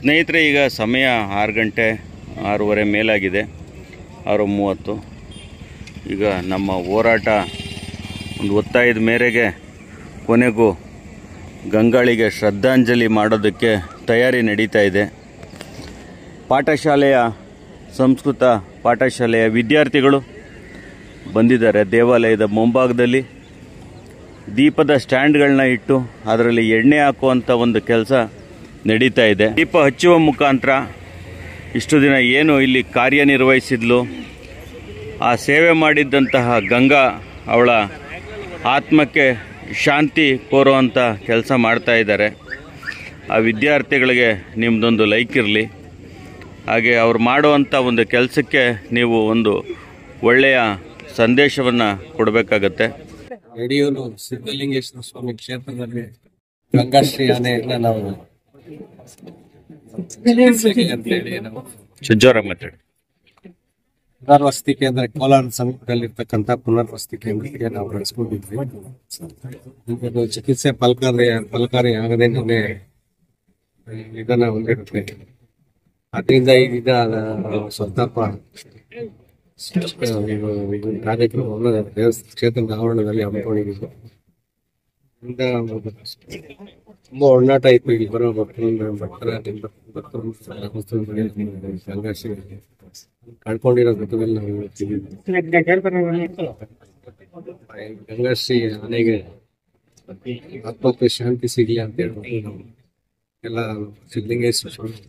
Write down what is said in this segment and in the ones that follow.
ಸ್ನೇಹಿತರೆ, ಈಗ ಸಮಯ 6 ಗಂಟೆ 6:30 ಮೇಲಾಗಿದೆ, 6:30. ಈಗ ನಮ್ಮ ಹೋರಾಟ ಒಂದು ಒತ್ತಾಯದ ಮೇರೆಗೆ ಕೊನೆಗೂ ಗಂಗಾಳಿಗೆ ಶ್ರದ್ಧಾಂಜಲಿ ಮಾಡೋದಕ್ಕೆ ತಯಾರಿ ನಡೀತಾ ಇದೆ. ಸಂಸ್ಕೃತ ಪಾಠಶಾಲೆಯ ವಿದ್ಯಾರ್ಥಿಗಳು ಬಂದಿದ್ದಾರೆ. ದೇವಾಲಯದ ಮುಂಭಾಗದಲ್ಲಿ ದೀಪದ ಸ್ಟ್ಯಾಂಡ್ಗಳನ್ನ ಇಟ್ಟು ಅದರಲ್ಲಿ ಎಣ್ಣೆ ಹಾಕುವಂಥ ಒಂದು ಕೆಲಸ ನಡೀತಾ ಇದೆ. ದೀಪ ಹಚ್ಚುವ ಮುಖಾಂತರ ಇಷ್ಟು ದಿನ ಏನು ಇಲ್ಲಿ ಕಾರ್ಯನಿರ್ವಹಿಸಿದ್ಲು, ಆ ಸೇವೆ ಮಾಡಿದ್ದಂತಹ ಗಂಗಾ ಅವಳ ಆತ್ಮಕ್ಕೆ ಶಾಂತಿ ಕೋರುವಂಥ ಕೆಲಸ ಮಾಡ್ತಾ ಇದ್ದಾರೆ. ಆ ವಿದ್ಯಾರ್ಥಿಗಳಿಗೆ ನಿಮ್ಮದೊಂದು ಲೈಕ್ ಇರಲಿ. ಹಾಗೆ ಅವ್ರು ಮಾಡುವಂಥ ಒಂದು ಕೆಲಸಕ್ಕೆ ನೀವು ಒಂದು ಒಳ್ಳೆಯ ಸಂದೇಶವನ್ನು ಕೊಡಬೇಕಾಗತ್ತೆ. ಯಡಿಯೂರು ಸಿದ್ಧಲಿಂಗೇಶ್ವರ ಸ್ವಾಮಿ ಕ್ಷೇತ್ರದಲ್ಲಿ ಗಂಗಾಶ್ರೀ ಆನೆಯನ್ನ ನಾವು ಪುನರ್ವಸತಿ ಕೇಂದ್ರ ಕೋಲಾರ ಸಮೀಪದಲ್ಲಿರ್ತಕ್ಕಂಥ ಪುನರ್ವಸತಿ ಕೇಂದ್ರಕ್ಕೆ ನಾವು ನಡೆಸ್ಕೊಂಡಿದ್ವಿ. ಚಿಕಿತ್ಸೆ ಫಲಕಾರಿ ಆಗದೆ ಇದನ್ನ ಹೊಂದಿರುತ್ತೆ. ಅದರಿಂದ ಈ ದಿನ ಸ್ವಲ್ಪ ಕಾರ್ಯಕ್ರಮವನ್ನು ದೇವಸ್ಥಾನ ಕ್ಷೇತ್ರದ ಆವರಣದಲ್ಲಿ ಹಮ್ಮಿಕೊಂಡಿದ್ದು ತುಂಬಾ ಒಡನಾಟ ಇತ್ತು. ಇಲ್ಲಿ ಬರೋ ಗಂಗಾಶ್ರೀ ಕಳ್ಕೊಂಡಿರೋ ಘಟ್ಟದಲ್ಲಿ ನಾವು ಹೇಳ್ತೀವಿ. ಗಂಗಾಶ್ರೀ ಆನೆಗೆ ಆತ್ಮಕ್ಕೆ ಶಾಂತಿ ಸಿಗಲಿ ಅಂತ ಹೇಳ್ಬಿಟ್ಟು ನಾವು ಎಲ್ಲ ಸಿದ್ಧಲಿಂಗೇಶ್ವರ ಸ್ವಾಮಿ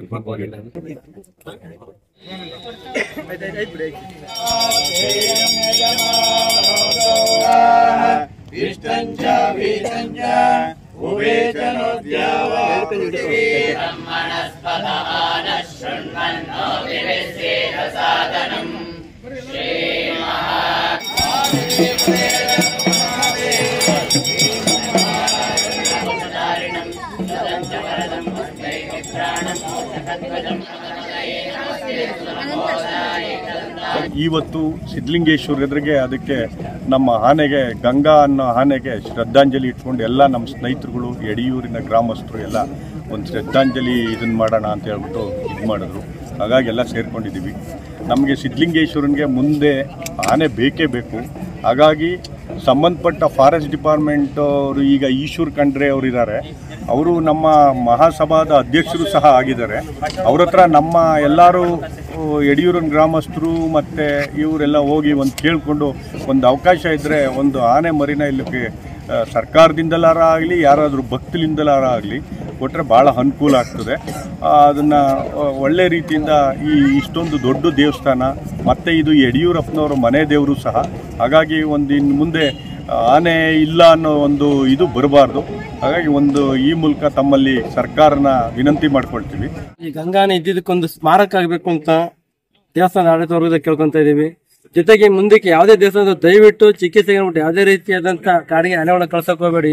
ಇವತ್ತು ಸಿದ್ಧಲಿಂಗೇಶ್ವರ ಎದುರಿಗೆ ಅದಕ್ಕೆ ನಮ್ಮ ಆನೆಗೆ ಗಂಗಾ ಅನ್ನೋ ಆನೆಗೆ ಶ್ರದ್ಧಾಂಜಲಿ ಇಟ್ಕೊಂಡು ಎಲ್ಲ ನಮ್ಮ ಸ್ನೇಹಿತರುಗಳು ಯಡಿಯೂರಿನ ಗ್ರಾಮಸ್ಥರು ಎಲ್ಲ ಒಂದು ಶ್ರದ್ಧಾಂಜಲಿ ಇದನ್ನು ಮಾಡೋಣ ಅಂತ ಹೇಳ್ಬಿಟ್ಟು ಇದು ಮಾಡಿದ್ರು. ಹಾಗಾಗಿ ಎಲ್ಲ ಸೇರ್ಕೊಂಡಿದ್ದೀವಿ. ನಮಗೆ ಸಿದ್ಧಲಿಂಗೇಶ್ವರನಿಗೆ ಮುಂದೆ ಆನೆ ಬೇಕೇ ಬೇಕು. ಹಾಗಾಗಿ ಸಂಬಂಧಪಟ್ಟ ಫಾರೆಸ್ಟ್ ಡಿಪಾರ್ಟ್ಮೆಂಟ್ ಅವರು ಈಗ ಈಶ್ವರ್ ಖಂಡ್ರೆ ಅವರಿದ್ದಾರೆ, ಅವರು ನಮ್ಮ ಮಹಾಸಭಾದ ಅಧ್ಯಕ್ಷರು ಸಹ ಆಗಿದ್ದಾರೆ. ಅವ್ರ ಹತ್ರ ನಮ್ಮ ಎಲ್ಲರೂ ಯಡಿಯೂರಿನ ಗ್ರಾಮಸ್ಥರು ಮತ್ತು ಇವರೆಲ್ಲ ಹೋಗಿ ಒಂದು ಕೇಳಿಕೊಂಡು ಒಂದು ಅವಕಾಶ ಇದ್ದರೆ ಒಂದು ಆನೆ ಮರಿನ ಇಲ್ಲಿಗೆ ಸರ್ಕಾರದಿಂದಲಾರ ಆಗಲಿ ಯಾರಾದರೂ ಭಕ್ತಲಿಂದಲಾರ ಆಗಲಿ ಕೊಟ್ಟರೆ ಭಾಳ ಅನುಕೂಲ ಆಗ್ತದೆ. ಅದನ್ನು ಒಳ್ಳೆ ರೀತಿಯಿಂದ ಇಷ್ಟೊಂದು ದೊಡ್ಡ ದೇವಸ್ಥಾನ ಮತ್ತು ಇದು ಯಡಿಯೂರಪ್ಪನವರ ಮನೆ ದೇವರು ಸಹ. ಹಾಗಾಗಿ ಇನ್ನು ಮುಂದೆ ಆನೆ ಇಲ್ಲ ಅನ್ನೋ ಒಂದು ಇದು ಬರಬಾರ್ದು. ಹಾಗಾಗಿ ಈ ಮೂಲಕ ತಮ್ಮಲ್ಲಿ ಸರ್ಕಾರನ ವಿನಂತಿ ಮಾಡ್ಕೊಳ್ತೀವಿ. ಈ ಗಂಗಾನೆ ಇದ್ದಿದ್ದಕ್ಕೊಂದು ಸ್ಮಾರಕ ಆಗಬೇಕು ಅಂತ ದೇವಸ್ಥಾನ ಆಡಳಿತ ವರ್ಗದ ಕೇಳ್ಕೊಂತ ಇದೀವಿ. ಜೊತೆಗೆ ಮುಂದಕ್ಕೆ ಯಾವುದೇ ದೇವಸ್ಥಾನ ದಯವಿಟ್ಟು ಚಿಕಿತ್ಸೆಗೆ ಯಾವುದೇ ರೀತಿಯಾದಂತ ಕಾಡಿಗೆ ಆನೆಗಳನ್ನ ಕಳ್ಸಕ್ ಹೋಗಬೇಡಿ.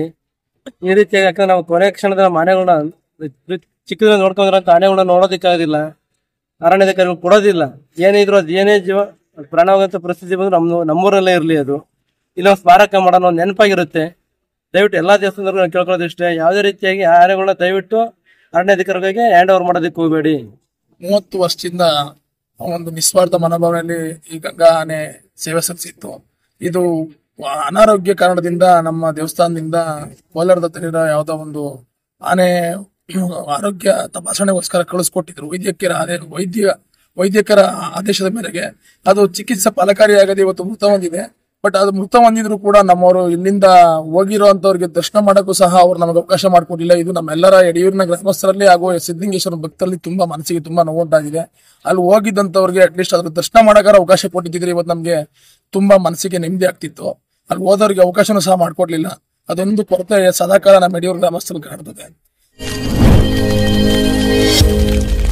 ಈ ರೀತಿಯಾಗಿ ಯಾಕಂದ್ರೆ ನಾವು ಕೊನೆ ಕ್ಷಣದ ಆನೆಗಳನ್ನ ಚಿಕ್ಕದ್ರಲ್ಲಿ ನೋಡ್ಕೊಂಡ್ರಂತ ಆನೆಗಳನ್ನ ನೋಡೋದಕ್ಕಾಗೋದಿಲ್ಲ, ಅರಣ್ಯಾಧಿಕಾರಿಗಳು ಕೊಡೋದಿಲ್ಲ. ಏನೇ ಇದ್ರು ಅದು ಏನೇ ಜೀವ ಪ್ರಾಣವಾಗಂತ ಪರಿಸ್ಥಿತಿ ಬಂದ್ರೆ ನಮ್ಮೂರಲ್ಲೇ ಇರಲಿ, ಅದು ಇಲ್ಲೊಂದು ಸ್ಮಾರಕ ಮಾಡೋಣ, ಒಂದು ನೆನಪಾಗಿರುತ್ತೆ. ದಯವಿಟ್ಟು ಎಲ್ಲಾ ದೇವಸ್ಥಾನದವ್ರು ಕೇಳ್ಕೊಳ್ಳೋದಿಷ್ಟೇ, ಯಾವುದೇ ರೀತಿಯಾಗಿ ಆನೆಗಳನ್ನ ದಯವಿಟ್ಟು ಅರಣ್ಯಾಧಿಕಾರಿಗಳಿಗೆ ಹ್ಯಾಂಡ್ ಓವರ್ ಮಾಡೋದಕ್ಕೆ ಹೋಗಬೇಡಿ. 30 ವರ್ಷದಿಂದ ಒಂದು ನಿಸ್ವಾರ್ಥ ಮನೋಭಾವನೆಯಲ್ಲಿ ಈ ಗಂಗಾ ಆನೆ ಸೇವೆ ಸಲ್ಲಿಸಿತ್ತು. ಇದು ಅನಾರೋಗ್ಯ ಕಾರಣದಿಂದ ನಮ್ಮ ದೇವಸ್ಥಾನದಿಂದ ಕೋಲಾರದ ಹತ್ತಿರ ಯಾವುದೋ ಒಂದು ಆನೆ ಆರೋಗ್ಯ ತಪಾಸಣೆಗೋಸ್ಕರ ಕಳಿಸ್ಕೊಟ್ಟಿದ್ರು ವೈದ್ಯಕರ ಆದೇಶದ ಮೇರೆಗೆ. ಅದು ಚಿಕಿತ್ಸೆ ಫಲಕಾರಿಯಾಗದೆ ಇವತ್ತು ಮೃತ ಹೊಂದಿದೆ. ಬಟ್ ಅದು ಮೃತ ಹೊಂದಿದ್ರು ಕೂಡ ನಮ್ಮವರು ಇಲ್ಲಿಂದ ಹೋಗಿರೋಂಥವ್ರಿಗೆ ದರ್ಶನ ಮಾಡೋಕ್ಕೂ ಸಹ ಅವ್ರು ನಮಗೆ ಅವಕಾಶ ಮಾಡ್ಕೊಟ್ಟಿಲ್ಲ. ಇದು ನಮ್ಮೆಲ್ಲರ ಯಡಿಯೂರಿನ ಗ್ರಾಮಸ್ಥರಲ್ಲಿ ಹಾಗೂ ಸಿದ್ಧಲಿಂಗೇಶ್ವರ ಭಕ್ತರಲ್ಲಿ ಮನಸ್ಸಿಗೆ ತುಂಬಾ ನೋವುಂಟಾಗಿದೆ. ಅಲ್ಲಿ ಹೋಗಿದ್ದಂಥವ್ರಿಗೆ ಅಟ್ಲೀಸ್ಟ್ ಅದ್ರ ದರ್ಶನ ಮಾಡೋಕಾರ ಅವಕಾಶ ಕೊಟ್ಟಿದ್ರೆ ಇವತ್ತು ನಮ್ಗೆ ತುಂಬಾ ಮನಸ್ಸಿಗೆ ನೆಮ್ಮದಿ ಆಗ್ತಿತ್ತು. ಅಲ್ಲಿ ಹೋದವ್ರಿಗೆ ಅವಕಾಶನೂ ಸಹ ಮಾಡ್ಕೊಡ್ಲಿಲ್ಲ. ಅದೊಂದು ಕೊರತೆ ಸದಾಕಾಲ ನಮ್ಮ ಯಡಿಯೂರು ಗ್ರಾಮಸ್ಥರು ಕಾಡ್ತದೆ.